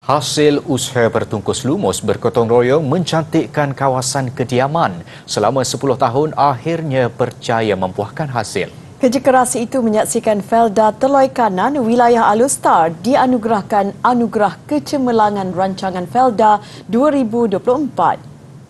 Hasil usaha bertungkus lumus bergotong royong mencantikkan kawasan kediaman selama 10 tahun akhirnya berjaya membuahkan hasil. Kerja keras itu menyaksikan Felda Teloi Kanan, wilayah Alustar dianugerahkan Anugerah Kecemerlangan Rancangan Felda 2024.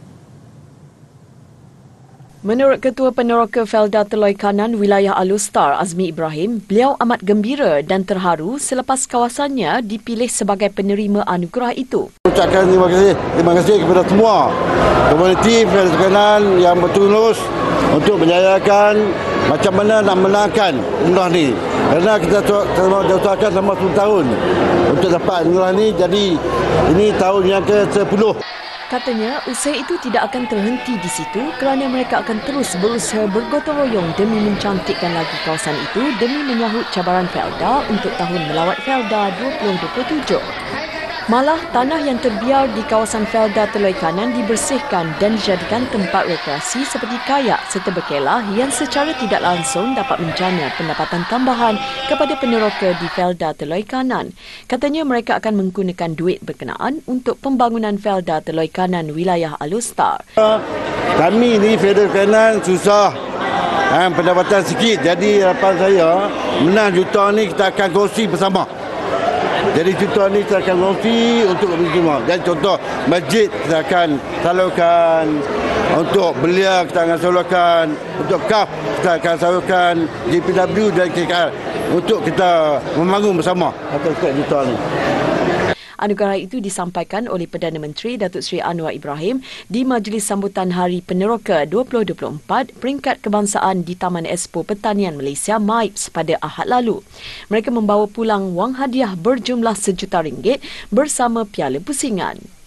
Menurut Ketua Peneroka Felda Teloi Kanan wilayah Alustar, Azmi Ibrahim, beliau amat gembira dan terharu selepas kawasannya dipilih sebagai penerima anugerah itu. Ucapkan terima kasih kepada semua komuniti Felda Teloi Kanan yang bertulus untuk menjayakan macam mana nak menangkan anugerah ni. Kerana kita usahakan selama 10 tahun untuk dapat anugerah ni, jadi ini tahun yang ke-10. Katanya, usaha itu tidak akan terhenti di situ kerana mereka akan terus berusaha bergotong royong demi mencantikkan lagi kawasan itu demi menyahut cabaran Felda untuk tahun melawat Felda 2027. Malah, tanah yang terbiar di kawasan Felda Teloi Kanan dibersihkan dan dijadikan tempat rekreasi seperti kayak serta berkelah yang secara tidak langsung dapat menjana pendapatan tambahan kepada peneroka di Felda Teloi Kanan. Katanya mereka akan menggunakan duit berkenaan untuk pembangunan Felda Teloi Kanan wilayah Alustar. Kami di Felda Teloi Kanan susah pendapatan sikit, jadi harapan saya menang juta ni kita akan kongsi bersama. Jadi juta ni kita akan kongsi untuk semua. Dan contoh masjid kita akan salurkan, untuk belia kita akan salurkan, untuk KAF kita akan salurkan, JPW dan KKR untuk kita membangun bersama atas juta ni. Anugerah itu disampaikan oleh Perdana Menteri Datuk Seri Anwar Ibrahim di Majlis Sambutan Hari Peneroka 2024 peringkat kebangsaan di Taman Expo Pertanian Malaysia MAIPS pada Ahad lalu. Mereka membawa pulang wang hadiah berjumlah RM1 juta bersama piala pusingan.